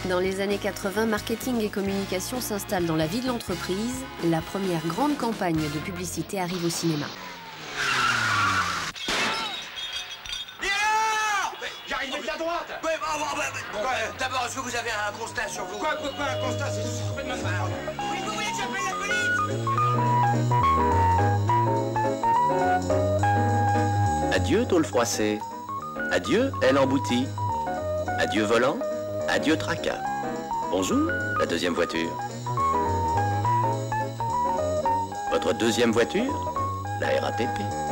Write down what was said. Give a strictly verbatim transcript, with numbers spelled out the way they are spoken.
Dans les années quatre-vingt, marketing et communication s'installent dans la vie de l'entreprise. La première grande campagne de publicité arrive au cinéma. Et alors? J'arrive de la droite. Ouais, bah, bah, bah, bon, euh, d'abord, est-ce que vous avez un constat sur vous? Quoi, quoi, quoi, un constat, c'est complètement fort. Oui, vous voulez que j'appelle la police? Adieu, tôle froissée. Adieu, aile emboutie. Adieu, volant. Adieu, tracas. Bonjour, la deuxième voiture. Votre deuxième voiture, la R A T P.